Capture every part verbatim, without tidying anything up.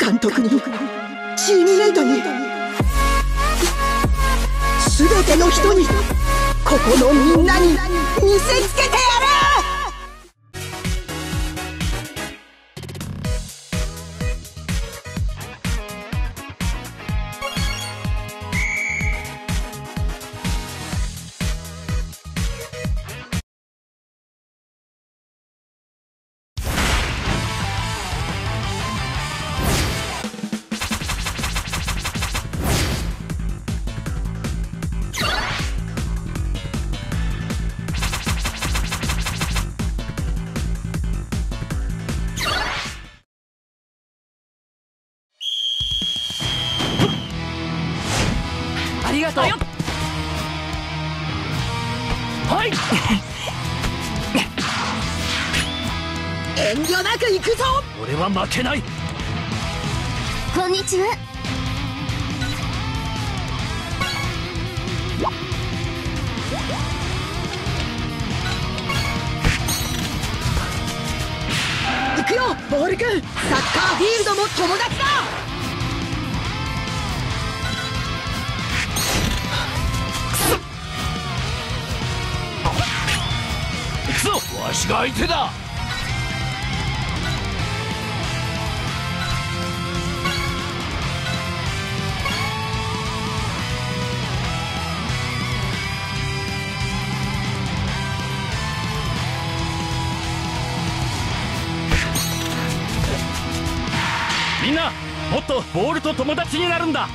監督にチームメイトに全ての人にここのみんなに見せつけてやる。 ありがとう。はい遠慮なく行くぞ。 俺は負けない。 こんにちは。 行くよボールくん。サッカーフィールドも友達だ。 わしが相手だ。みんなもっとボールと友達になるんだ。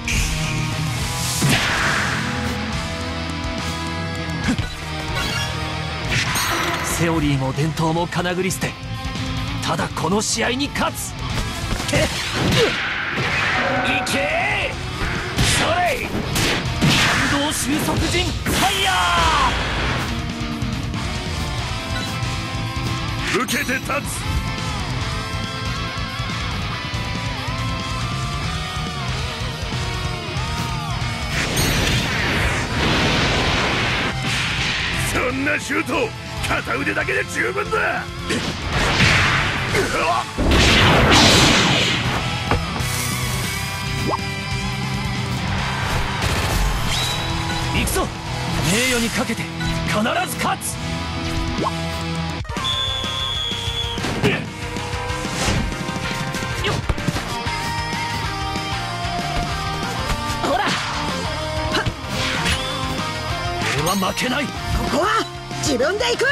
セオリーも伝統もかなぐり捨て、ただこの試合に勝つ。いけそれ感動収束陣ファイヤー。受けて立つ。そんなシュート片腕だけで十分だ。行くぞ。名誉にかけて必ず勝つ。よっほら俺は負けない。ここは自分で行く。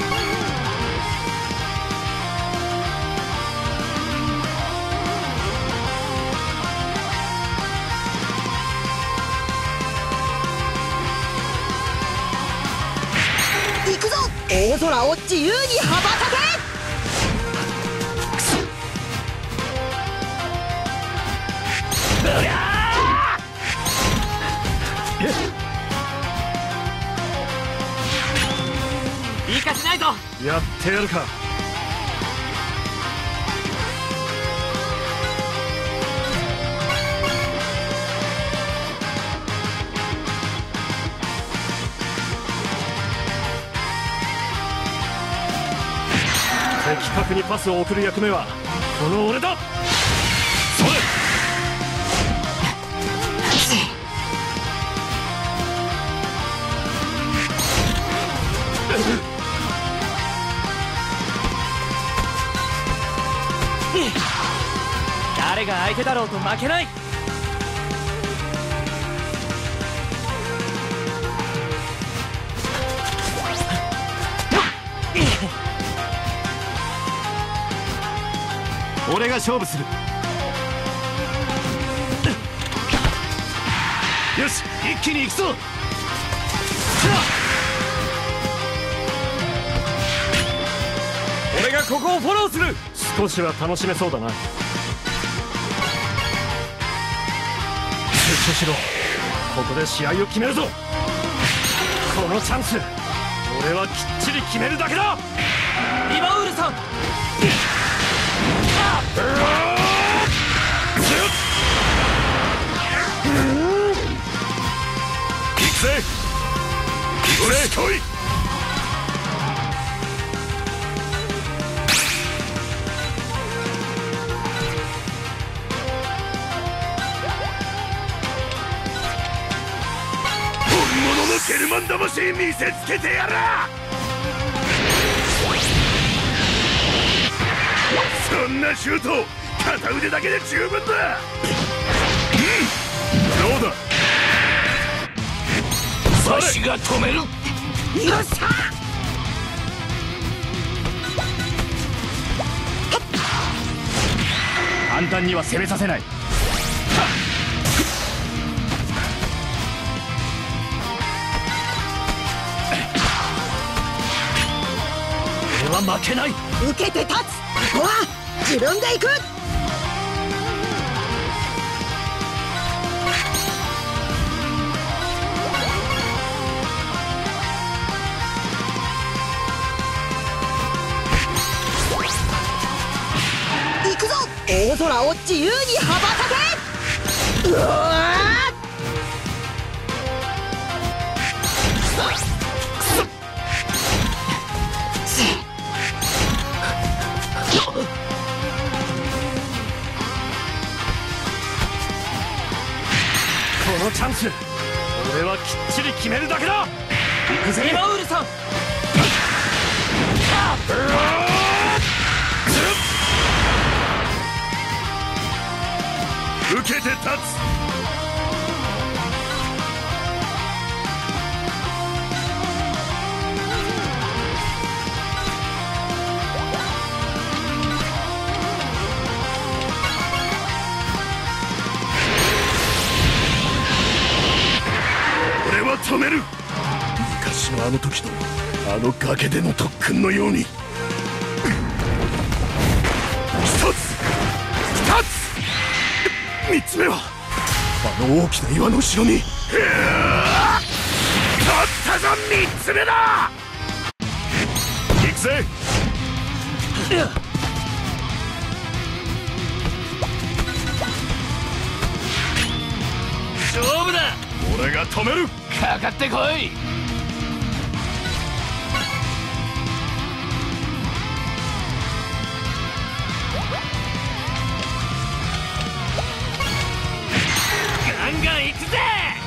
行くぞ大空を自由に羽ばたけ。うりゃー生かしないぞ。やってやるか。的確にパスを送る役目はこの俺だ。それ誰が相手だろうと負けない。俺が勝負する。よし一気に行くぞ。俺がここをフォローする。少しは楽しめそうだな。集中しろ。ここで試合を決めるぞ。このチャンス俺はきっちり決めるだけだ。リバウールさん行くぜ。行くぜ来い。 けるもん魂見せつけてやら。そんなシュート片腕だけで十分だ。うん、どうだ。わしが止める。よっしゃ。簡単には攻めさせない。俺は負けない。 受けて立つ。ここは自分で行く。行くぞ。大空を自由に羽ばたけ。うわこのチャンス、俺はきっちり決めるだけだ。行くぜ今ウルさん。受けて立つ。俺は止める。昔のあの時のあの崖での特訓のように。一つ二つ三つ目はあの大きな岩の後ろに。取ったぞ三つ目だ。行くぜ。勝負だ。俺が止める。かかってこい。ガンガン行くぜ。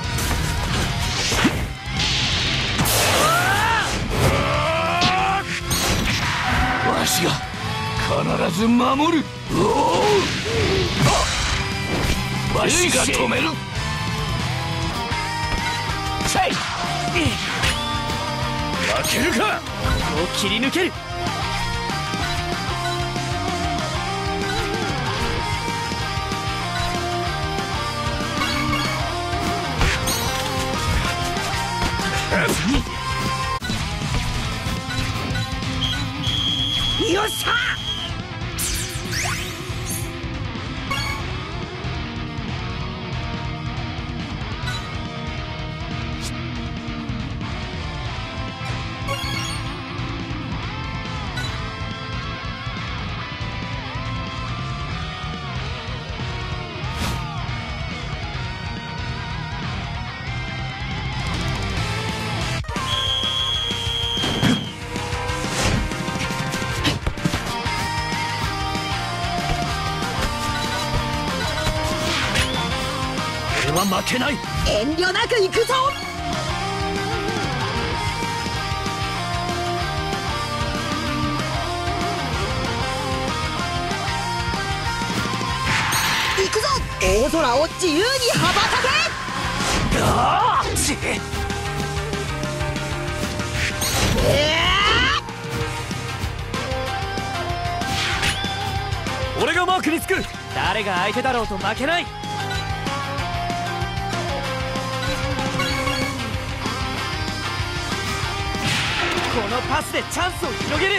わしが必ず守る。わしが止める。負けるか。こう切り抜ける。よっしゃ。俺は負けない。 遠慮なく行くぞ。行くぞ。大空を自由に羽ばたけ。 あーちえー、俺がマークにつく。誰が相手だろうと負けない。このパスでチャンスを広げる。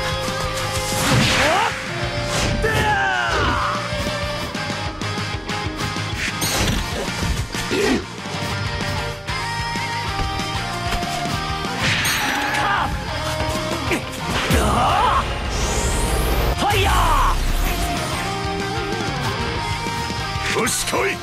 ファイヤー。よし来い。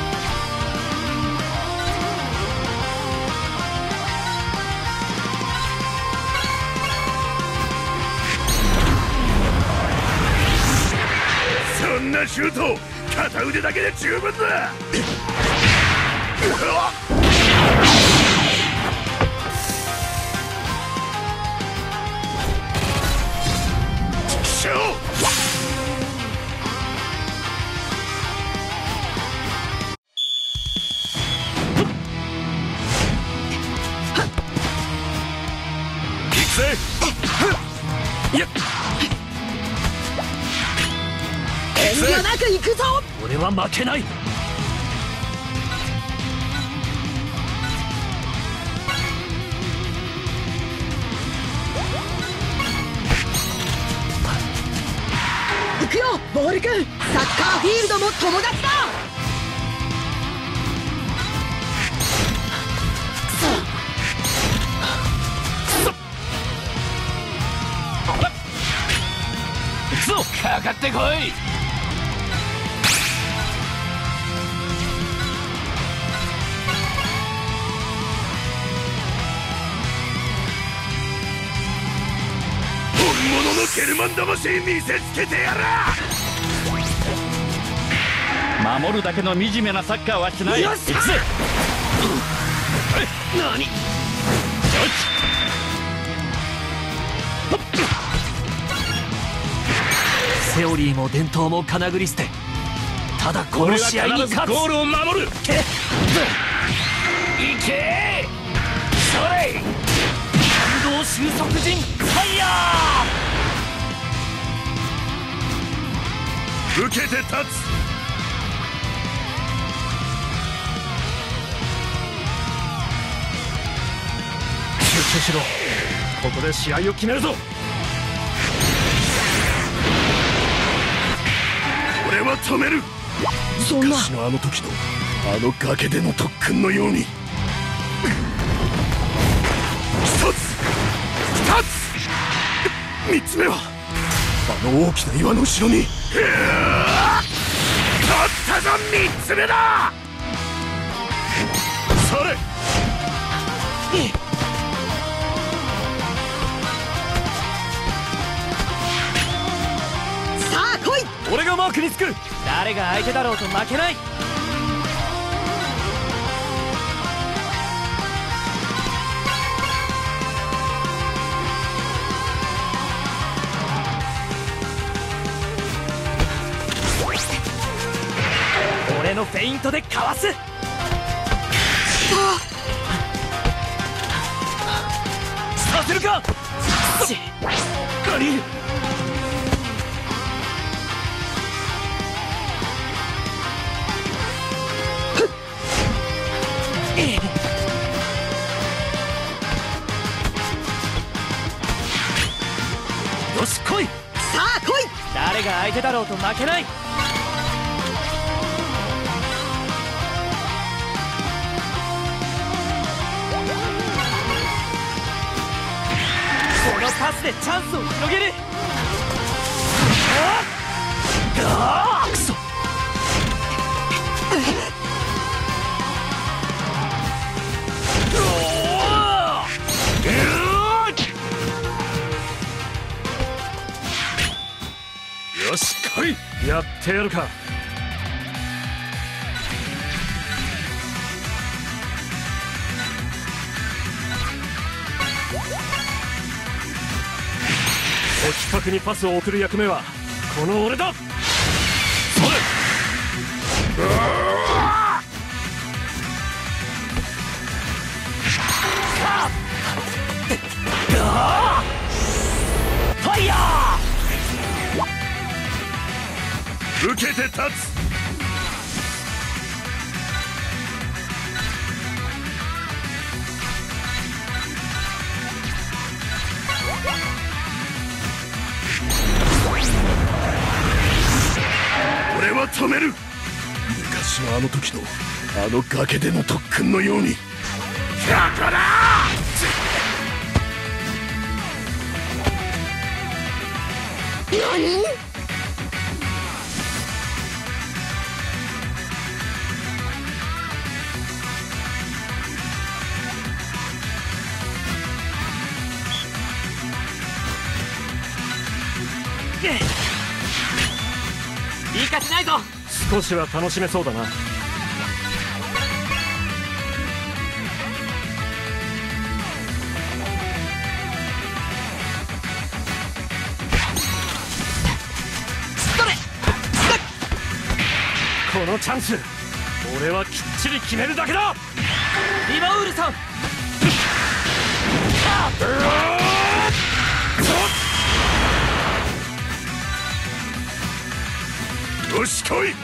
そんなシュート片腕だけで十分だ。 よ。行くぜ。いや、 遠慮なく行くぞ。 俺は負けない。 行くよボール君。サッカーフィールドも友達だ。 行くぞ。かかってこい。本物のゲルマン魂見せつけてやら。 守るだけの惨めなサッカーはしない。 よし。 行くぜ。 何？よし。セオリーも伝統もかなぐり捨て、ただこの試合に勝つ。ゴールを守る。けっ、いけー。それ。感動収束陣ファイヤー。受けて立つ。集中しろ。ここで試合を決めるぞ。俺は止める。 そんな。 昔のあの時のあの崖での特訓のように。一つ、二つ、三つ目はあの大きな岩の後ろに。取ったぞ。三つ目だ。それ。 さあ来い。 俺がマークにつく。 誰が相手だろうと負けない。俺のフェイントでかわす。させるか。 何？よし来い。 さあ来い。 誰が相手だろうと負けない。このパスでチャンスを広げる。 ああ、くそ。よし来い。やってやるか。的確にパスを送る役目はこの俺だ。それ。 ファイヤー。受けて立つ。俺は止める。昔のあの時のあの崖での特訓のように。だから何？ いいかしないぞ。 少しは楽しめそうだな。 のチャンス俺はきっちり決めるだけだ。 リバウールさんよし来い。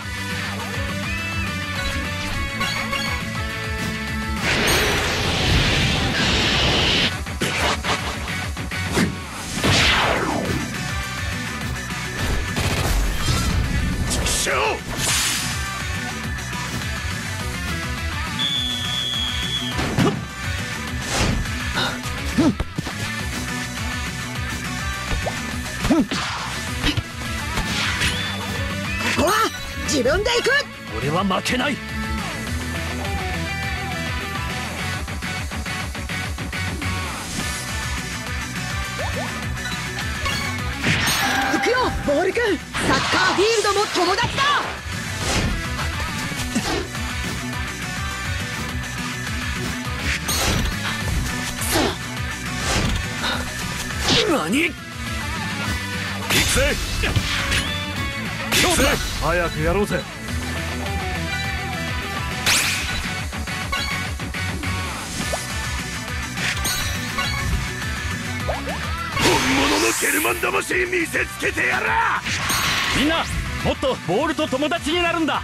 ちくしょう。 ここは自分で行く。 俺は負けない。 行くよボールくん。サッカーフィールドも友達だ。 何？行くぜ。行くぜ。早くやろうぜ。本物のゲルマン魂見せつけてやら。 みんなもっとボールと友達になるんだ。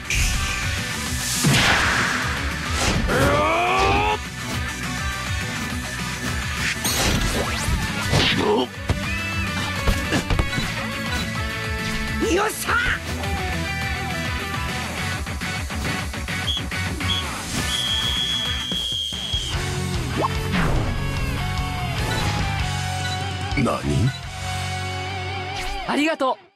よっしゃ。 何？ ありがとう